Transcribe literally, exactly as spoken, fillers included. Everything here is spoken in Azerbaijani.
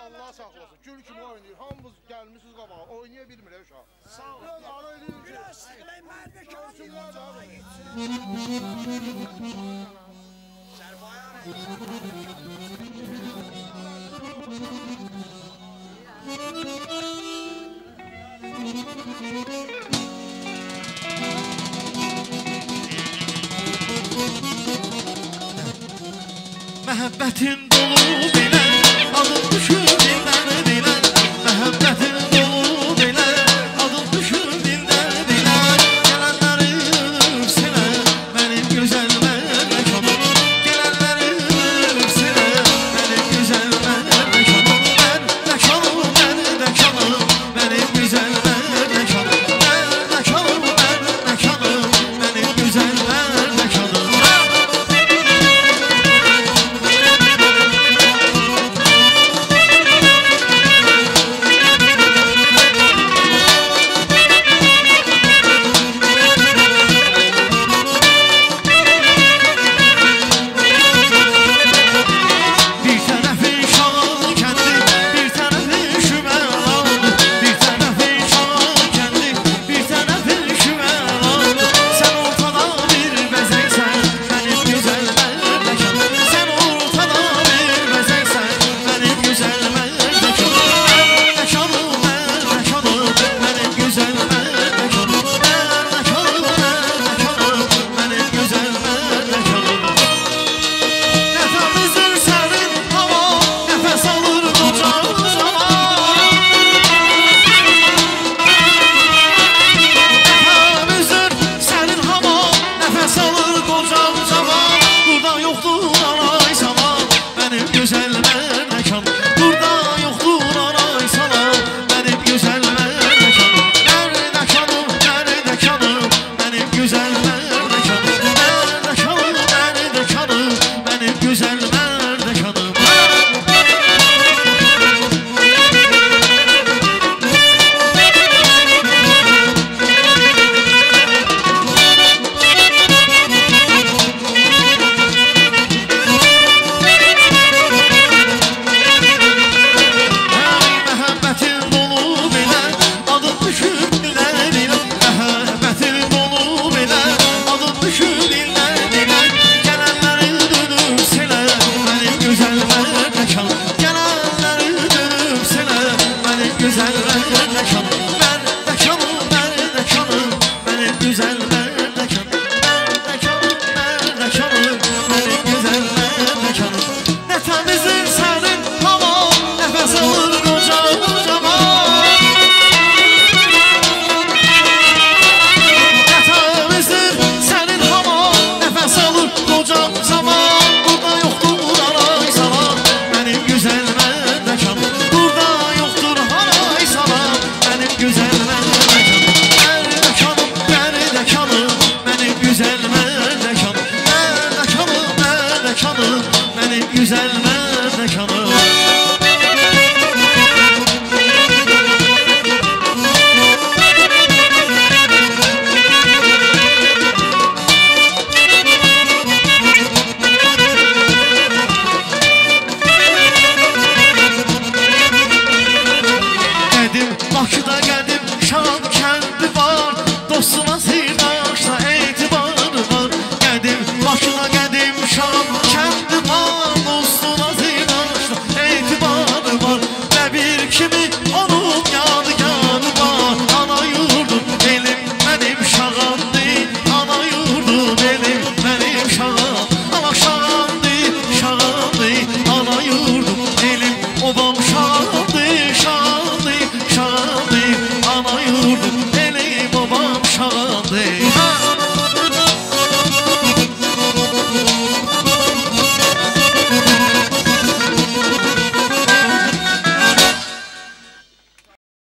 Allah saxlasın. Gül kimi oynayır. Hamımız gəlmişsiniz qabağa. Oynaya bilmir uşaq. Sağ ol. Biraz ara edin. Biraz sıxlayın, mərdə görsün ocağa gitsin. Sərbayar Məhəbbətin dolu belə adın düşür dildən dilə. Məhəbbətin dolu belə adın düşür dildən dilə. Gələnləri öpsənə mənim gözəl məkanım. Gələnləri öpsənə mənim gözəl məkanım. Mən məkanım, mən məkanım, mənim gözəl məkanım. Mən məkanım, mən məkanım, mənim gözəl məkanım. Güzel